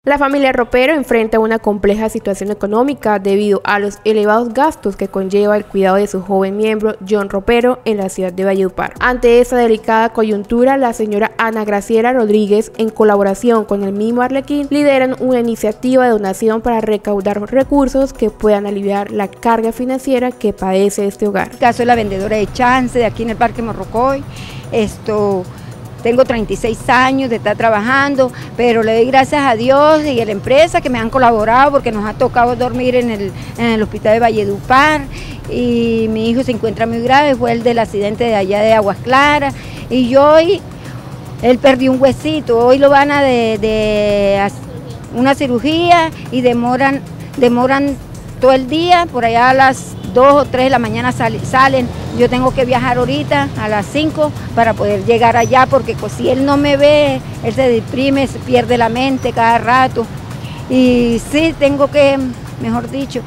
La familia Ropero enfrenta una compleja situación económica debido a los elevados gastos que conlleva el cuidado de su joven miembro John Ropero en la ciudad de Valledupar. Ante esta delicada coyuntura, la señora Ana Graciela Rodríguez, en colaboración con el mismo Arlequín, lideran una iniciativa de donación para recaudar recursos que puedan aliviar la carga financiera que padece este hogar. El caso de la vendedora de Chance de aquí en el Parque Morrocoy. Tengo 36 años de estar trabajando, pero le doy gracias a Dios y a la empresa que me han colaborado porque nos ha tocado dormir en el hospital de Valledupar y mi hijo se encuentra muy grave, fue el del accidente de allá de Aguas Claras y él perdió un huesito, hoy lo van a de una cirugía y demoran todo el día, por allá a las 2 o 3 de la mañana salen. Yo tengo que viajar ahorita a las 5 para poder llegar allá, porque si él no me ve, él se deprime, se pierde la mente cada rato. Y sí, tengo que, mejor dicho,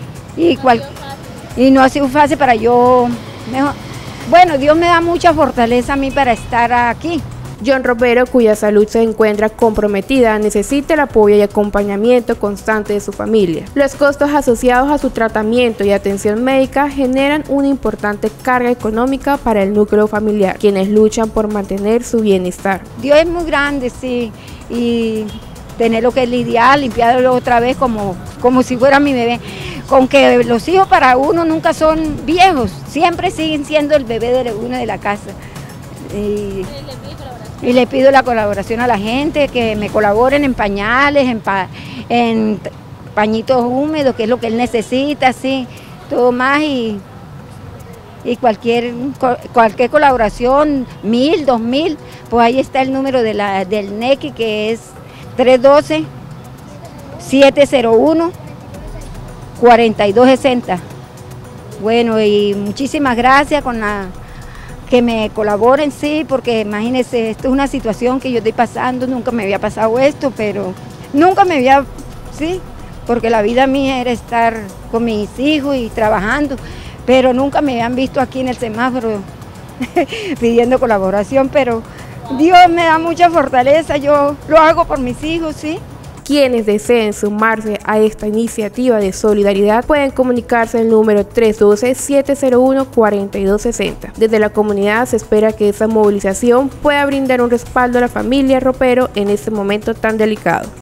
y no ha sido fácil para yo, bueno, Dios me da mucha fortaleza a mí para estar aquí. John Ropero, cuya salud se encuentra comprometida, necesita el apoyo y acompañamiento constante de su familia. Los costos asociados a su tratamiento y atención médica generan una importante carga económica para el núcleo familiar, quienes luchan por mantener su bienestar. Dios es muy grande, sí, y tener lo que es lidiar, limpiarlo otra vez como si fuera mi bebé. Con que los hijos para uno nunca son viejos, siempre siguen siendo el bebé de uno de la casa. Y le pido la colaboración a la gente, que me colaboren en pañales, en pañitos húmedos, que es lo que él necesita, sí, todo más y cualquier colaboración, 1000, 2000, pues ahí está el número del NECI, que es 312-701-4260. Bueno, y muchísimas gracias que me colaboren, sí, porque imagínense, esto es una situación que yo estoy pasando, nunca me había pasado esto, pero nunca me había, sí, porque la vida mía era estar con mis hijos y trabajando, pero nunca me habían visto aquí en el semáforo pidiendo colaboración, pero Dios me da mucha fortaleza, yo lo hago por mis hijos, sí. Quienes deseen sumarse a esta iniciativa de solidaridad pueden comunicarse al número 312-701-4260. Desde la comunidad se espera que esta movilización pueda brindar un respaldo a la familia Ropero en este momento tan delicado.